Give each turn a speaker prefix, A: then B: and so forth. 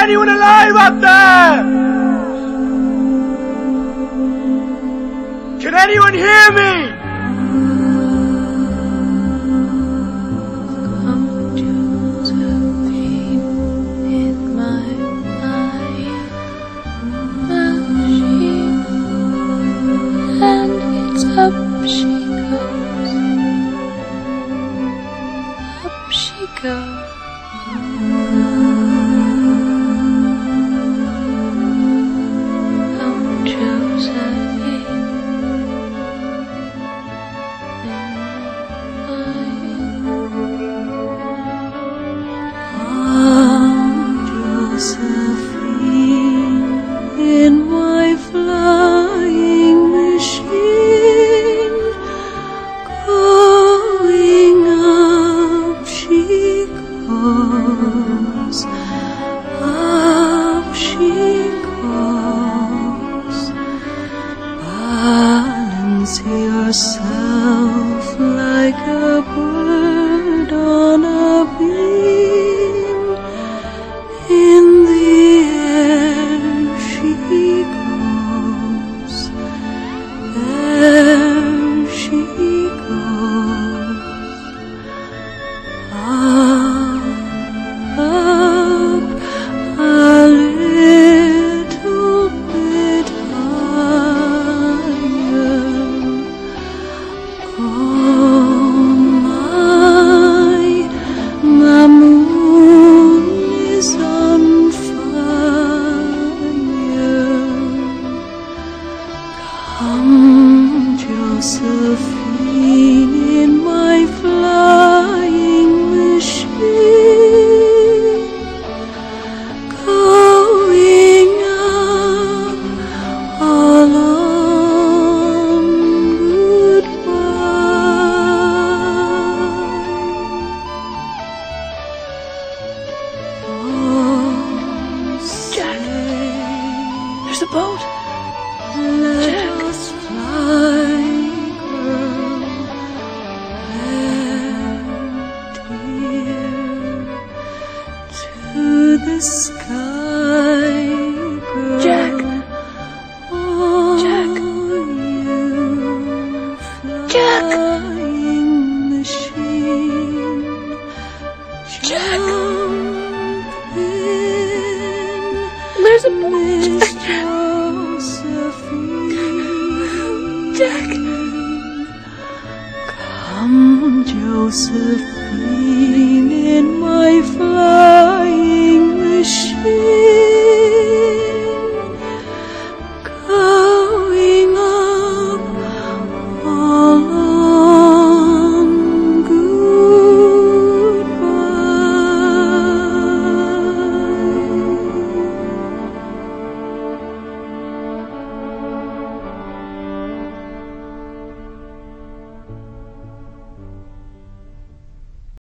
A: anyone alive up there? Can anyone hear me?
B: Up she goes, up she goes. Come, Josephine, in my flying machine. Going up she goes, up she goes. Balance yourself like a bird on a beam. In the air she goes, there she goes. Up a little bit higher. Oh my, the moon is on fire. Come, Josephine, in my flying machine. Going up alone, goodbye. Oh,
A: Jack, there's a boat.
B: let us fly, girl, dear, to the sky, girl.
A: Jack.
B: Oh,
A: Jack.
B: you
A: Jack.
B: flying machine.
A: Jack.
B: Jump in,
A: There's a boat.
B: Miss Josephine.
A: Jack.
B: Come, Josephine, in my flying machine.